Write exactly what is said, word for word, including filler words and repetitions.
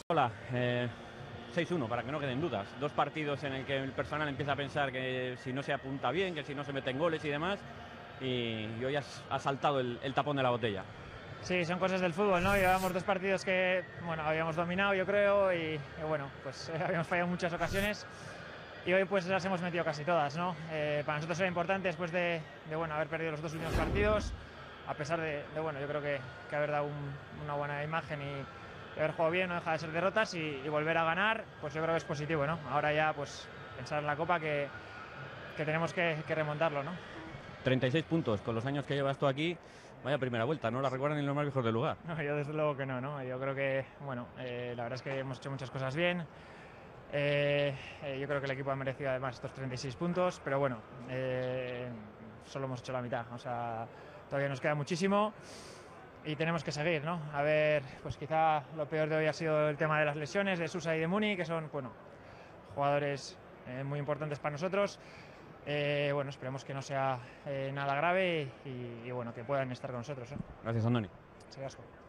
Hola, eh, seis uno, para que no queden dudas. Dos partidos en el que el personal empieza a pensar que si no se apunta bien, que si no se meten goles y demás, y, y hoy has, has saltado el, el tapón de la botella. Sí, son cosas del fútbol, ¿no? Llevamos dos partidos que, bueno, habíamos dominado, yo creo, y, y bueno, pues eh, habíamos fallado en muchas ocasiones y hoy pues las hemos metido casi todas, ¿no? Eh, para nosotros era importante después de, de, bueno, haber perdido los dos últimos partidos, a pesar de, de bueno, yo creo que, que haber dado un, una buena imagen y, y haber jugado bien, no deja de ser derrotas y, y volver a ganar, pues yo creo que es positivo, ¿no? Ahora ya, pues, pensar en la Copa que, que tenemos que, que remontarlo, ¿no? treinta y seis puntos, con los años que llevas tú aquí, vaya primera vuelta, no la recuerdan ni los más viejos del lugar. No, yo desde luego que no, ¿no? Yo creo que, bueno, eh, la verdad es que hemos hecho muchas cosas bien. Eh, eh, yo creo que el equipo ha merecido además estos treinta y seis puntos, pero bueno, eh, solo hemos hecho la mitad, o sea, todavía nos queda muchísimo y tenemos que seguir, ¿no? A ver, pues quizá lo peor de hoy ha sido el tema de las lesiones de Susa y de Muni, que son, bueno, jugadores eh, muy importantes para nosotros. Eh, bueno, esperemos que no sea eh, nada grave y, y, bueno, que puedan estar con nosotros, ¿no? Gracias, Andoni. Se asco.